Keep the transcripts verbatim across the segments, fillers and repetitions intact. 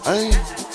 Ay,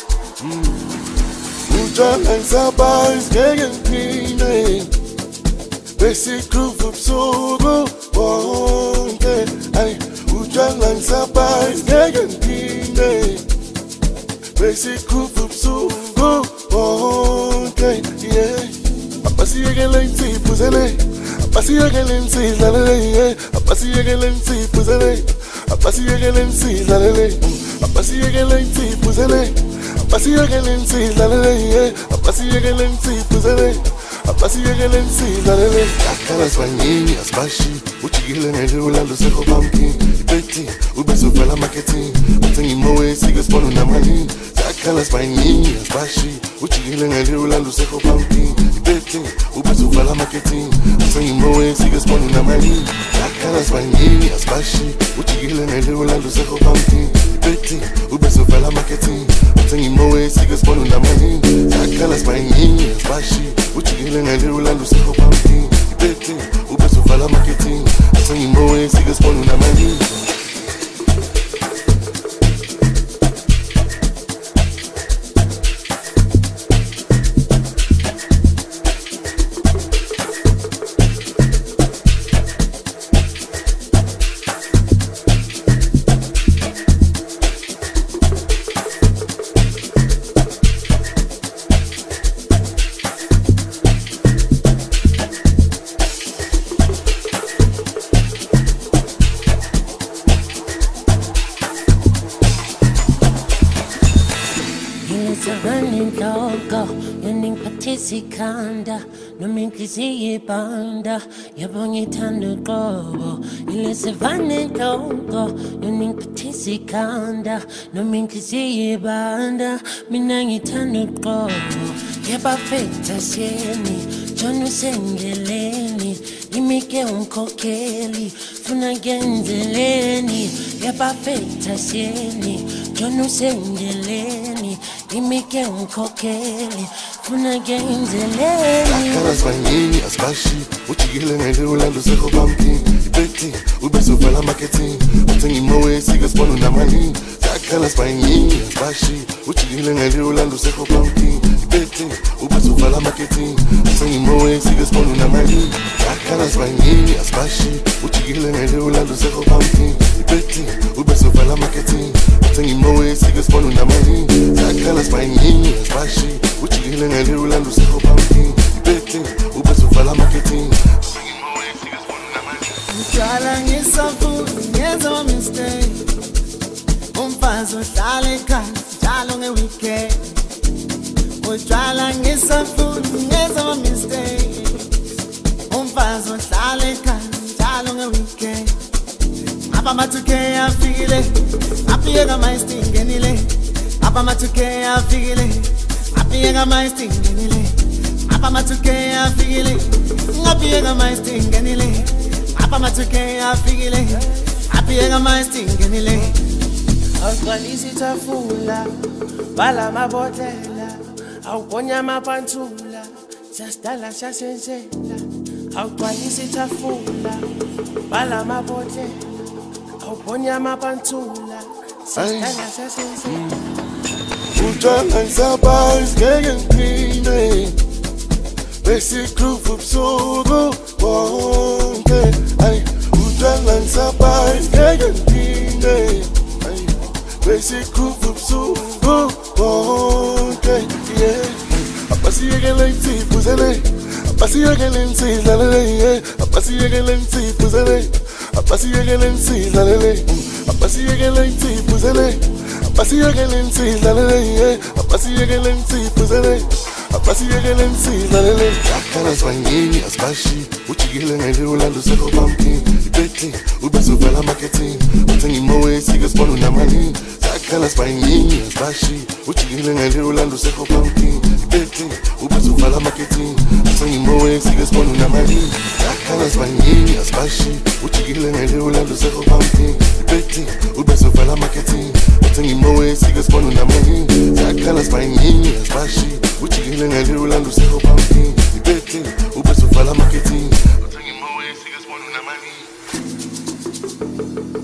Utshwala ngisabhayi ngeke ngiphinde bese groove ubusuku bonke. Ay, Utshwala ngisabhayi ngeke ngiphinde bese groove ubusuku bonke. Yeah, apasiyekele nsipuzele, apasiyekele nsidlalele, apasiyekele nsipuzele, apasiyekele nsidlalele, apasiyekele nsipuzele, apasiyekele nsidlalele, apasiyekele nsipuzele, apasiyekele nsidlalele. Akhala swanyini asbashi, uchikile ngelula lusekho pumpkin, ibeti ubesuvela marketing, uthenga imowe sike sponu namani. Akhala swanyini asbashi, uchikile ngelula lusekho pumpkin, ibeti ubesuvela marketing, uthenga imowe sike sponu namani. Akhala swanyini asbashi, uchikile ngelula lusekho pumpkin, ibeti ubesuvela marketing, uthenga imowe sike sponu namani. Akhala swanyini asbashi, uchikile ngelula lusekho pumpkin, ibeti ubesuvela marketing, uthenga imowe sike sponu namani. Sikanda nomingisi banda yabongithanda uqobo ilesivane ntongo nomingisi kanda nomingisi banda mina ngithanda uqobo yabafetha sheni John usengeleni imike umkhokheli funa ngenzeleni yabafetha sheni John usengeleni imike umkhokheli funa ngenzeleni. Akhala swanyini asbashi, uchikile ngelula lusekho pumpkin, ibeti ubesuvela marketing, uthenga imowe sike sponu namani. Akhala swanyini asbashi, uchikile ngelula lusekho pumpkin, ibeti ubesuvela marketing, uthenga imowe sike sponu namani. Akhala swanyini asbashi, uchikile ngelula lusekho pumpkin, ibeti ubesuvela marketing, uthenga imowe sike sponu namani. Akhala swanyini asbashi, uchikile ngelula lusekho pumpkin, ibeti ubesuvela marketing, uthenga imowe sike sponu namani. Utshwala ngisafuna ngenza ama mistake, umfazi uhlala ekhaya njalo nge-weekend. Utshwala ngisafuna ngenza ama mistake, umfazi uhlala ekhaya njalo nge-weekend. Apha ama two K afikile, apiyeka ama-sting ngenile. Apha ama two K afikile, apiyeka ama-sting ngenile. Apha ama two K afikile, apiyeka ama-sting ngenile. Apha ama two K afikile, apiyeka ama-sting ngenile. Awugcwalisa ithafula, bala amabotela, awugonya amaphantula, siyasdala siyasenzela. Awugcwalisa ithafula, bala amabotela, awugonya amaphantula, siyasdala siyasenzela. Utshwala ngisabhayi ngeke ngiphinde bese groove ubusuku bonke. Ay, Utshwala ngisabhayi ngeke ngiphinde bese groove ubusuku bonke. Yeah, apasiyekele nsipuzele, apasiyekele nsidlalele, apasiyekele nsipuzele, apasiyekele nsidlalele, apasiyekele nsipuzele, apasiyekele nsidlalele, apasiyekele nsipuzele, apasiyekele nsidlalele. Akhala swanyini asbashi, uchikile ngelula lusekho pumpkin, ibeti ubesuvela marketing, uthenga imowe sike sponu namani. Akhala swanyini asbashi, uchikile ngelula lusekho pumpkin, ibeti ubesuvela marketing, uthenga imowe sike sponu namani. Akhala swanyini asbashi, uchikile ngelula lusekho pumpkin, ibeti ubesuvela marketing, uthenga imowe sike sponu namani. Akhala swanyini asbashi, uchikile ngelula lusekho pumpkin, ibeti ubesuvela marketing, uthenga imowe sike sponu namani.